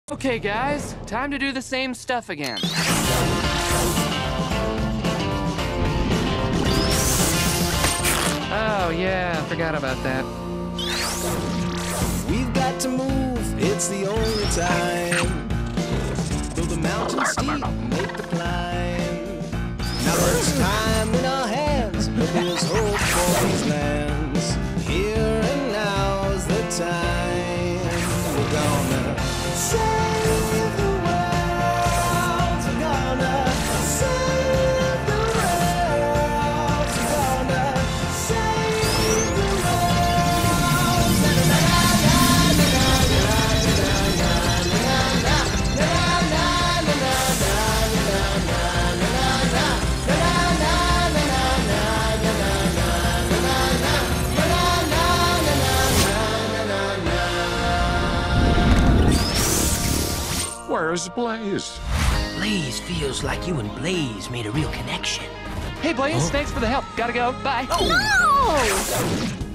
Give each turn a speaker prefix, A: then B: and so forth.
A: Okay, guys, time to do the same stuff again. Oh, yeah, forgot about that.
B: We've got to move, it's the only time. Though the mountains steep, make the climb. Now there's time in our hands, but there's hope for these lands. Here and now's the time. We're gonna save the world. We're gonna save the world. We're gonna save the world.
C: Where's Blaze?
D: Blaze feels like you and Blaze made a real connection.
A: Hey, Blaze, thanks for the help. Gotta go. Bye.
E: No!